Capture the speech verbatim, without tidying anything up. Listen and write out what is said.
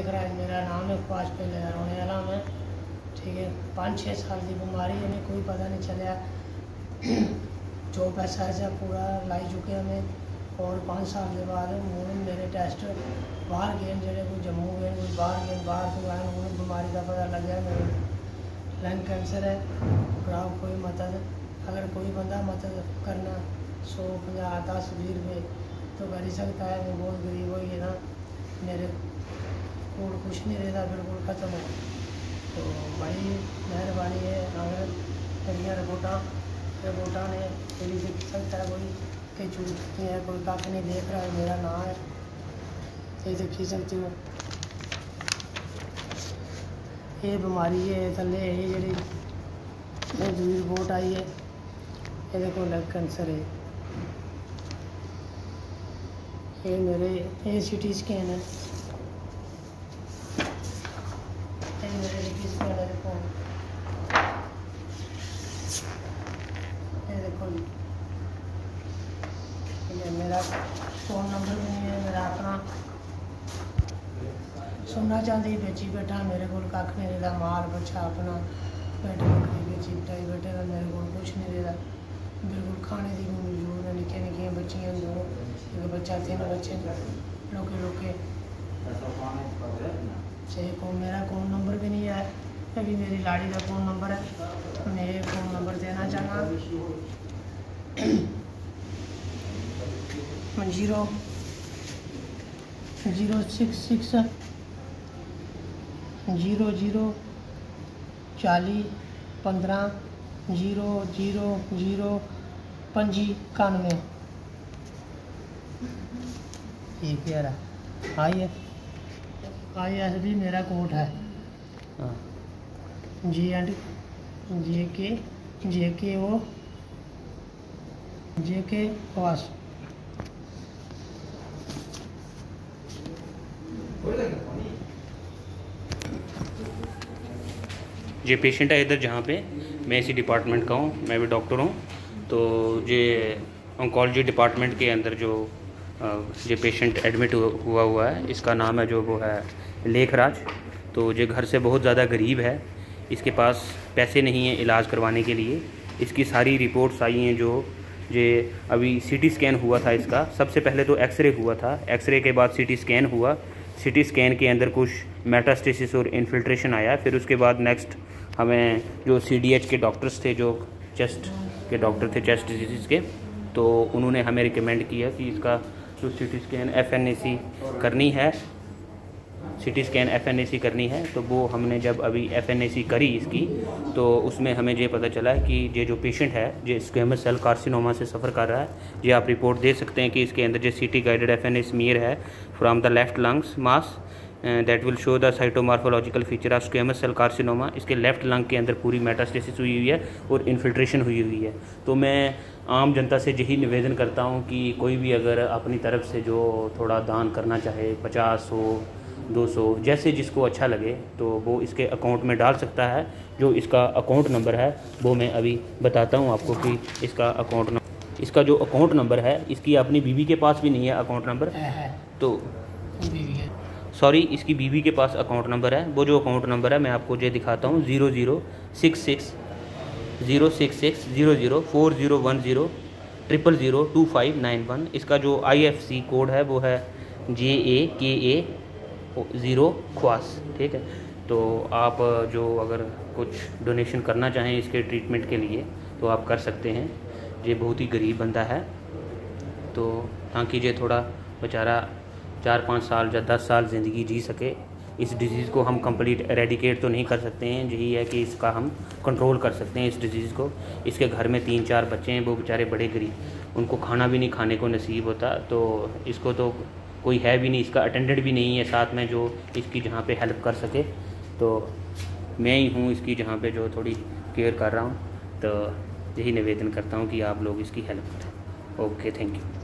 लेखराज मेरा नाम है, ख्वास पे रोने वाला मैं, ठीक है। पाँच छः साल की बीमारी है, कोई पता नहीं चलिया। जो पैसा ऐसा पूरा लाई चुके हमें, और पाँच साल के बाद मेरे टेस्ट बाहर गए, जेडे कोई जम्मू गए, कोई बाहर गए, बाहर तो आए उन्हें बीमारी का पता लग गया मेरे लंग कैंसर है। और आप कोई मदद, अगर कोई बंदा मदद करना सौ पंजा दस बीस रुपये तो कर ही सकता है। मैं बहुत गरीब हो गई ना, मेरे को कुछ नहीं रहता, बिल्कुल ख़त्म है। तो भाई मेहरबानी है, अगर मेरिया रिपोर्टा रिपोर्टा ने मेरी देख सकता है कोई कहीं झूठ नहीं है, कोई काफ़ी नहीं देख रहा है, मेरा नाम है, ये देखी सकते हो। ये बीमारी है थले है जी दूसरी रिपोर्ट आई है, ये देखो लंग कैंसर है। ये मेरे ये सी टी स्कैन है, ये मेरे सी टी स्कैन है, देखो ये देखो ये मेरा फ़ोन नंबर भी नहीं है, मेरा अपना सोना चांदी बेची बैठा, मेरे को कख नहीं रहता, माल बच्चा अपना बैठे बकरी बेची बिठाई बैठे का, मेरे को कुछ नहीं रहता, बिल्कुल खाने की मौजूद है। निक्के निक्के बच्चियाँ दो, एक बच्चा तीन बच्चे लोके लोके सही को मेरा फ़ोन नंबर भी नहीं है, अभी मेरी लाड़ी का फ़ोन नंबर है, मैं ये फ़ोन नंबर देना चाहूँगा zero zero six six zero zero चाली पंद्रह जीरो जीरो जीरो पंजी इक्यानवे। ये प्यारा आई है, आई एस भी मेरा कोड है, जी एंड जे के जे के ओ जे के वास। ये पेशेंट है इधर जहाँ पे मैं इसी डिपार्टमेंट का हूँ, मैं भी डॉक्टर हूँ। तो ये ऑन्कोलॉजी डिपार्टमेंट के अंदर जो ये पेशेंट एडमिट हुआ हुआ है, इसका नाम है जो वो है लेखराज। तो ये घर से बहुत ज़्यादा गरीब है, इसके पास पैसे नहीं हैं इलाज करवाने के लिए। इसकी सारी रिपोर्ट्स आई हैं, जो ये अभी सीटी स्कैन हुआ था इसका। सबसे पहले तो एक्सरे हुआ था, एक्सरे के बाद सीटी स्कैन हुआ, सीटी स्कैन के अंदर कुछ मेटास्टेसिस और इन्फिल्ट्रेशन आया। फिर उसके बाद नेक्स्ट हमें जो सी डी एच के डॉक्टर्स थे, जो चेस्ट के डॉक्टर थे चेस्ट डिजीज़ के, तो उन्होंने हमें रिकमेंड किया कि इसका जो C T scan F N A C करनी है, C T scan F N A C करनी है। तो वो हमने जब अभी एफ एन ए सी करी इसकी, तो उसमें हमें ये पता चला है कि ये जो पेशेंट है जो स्क्वेमस सेल कार्सिनोमा से सफ़र कर रहा है। ये आप रिपोर्ट देख सकते हैं कि इसके अंदर जो C T guided F N A smear है from the left lungs mass that will show the cytomorphological feature of squamous cell carcinoma. इसके लेफ्ट लंग के अंदर पूरी मेटास्टेसिस हुई हुई है और इन्फिल्ट्रेशन हुई हुई है। तो मैं आम जनता से यही निवेदन करता हूँ कि कोई भी अगर अपनी तरफ से जो थोड़ा दान करना चाहे, पचास हो दो सौ जैसे जिसको अच्छा लगे, तो वो इसके अकाउंट में डाल सकता है। जो इसका अकाउंट नंबर है वो मैं अभी बताता हूँ आपको कि इसका अकाउंट नंबर इसका जो अकाउंट नंबर है, इसकी अपनी बीवी के पास भी नहीं है अकाउंट नंबर, तो सॉरी इसकी बीवी के पास अकाउंट नंबर है। वो जो अकाउंट नंबर है मैं आपको ये दिखाता हूँ, zero zero six six zero six six zero zero four zero one zero triple zero two five nine one. इसका जो आई एफ सी कोड है वो है जे ए के ए ज़ीरो ख्वास, ठीक है। तो आप जो अगर कुछ डोनेशन करना चाहें इसके ट्रीटमेंट के लिए तो आप कर सकते हैं। ये बहुत ही गरीब बंदा है, तो ताकि ये थोड़ा बेचारा चार पाँच साल या दस साल ज़िंदगी जी सके। इस डिज़ीज़ को हम कंप्लीट एरेडिकेट तो नहीं कर सकते हैं, यही है कि इसका हम कंट्रोल कर सकते हैं इस डिज़ीज़ को। इसके घर में तीन चार बच्चे हैं, वो बेचारे बड़े गरीब, उनको खाना भी नहीं खाने को नसीब होता। तो इसको तो कोई है भी नहीं, इसका अटेंडेंट भी नहीं है साथ में जो इसकी जहाँ पे हेल्प कर सके। तो मैं ही हूँ इसकी जहाँ पे जो थोड़ी केयर कर रहा हूँ। तो यही निवेदन करता हूँ कि आप लोग इसकी हेल्प करें। Okay, thank you.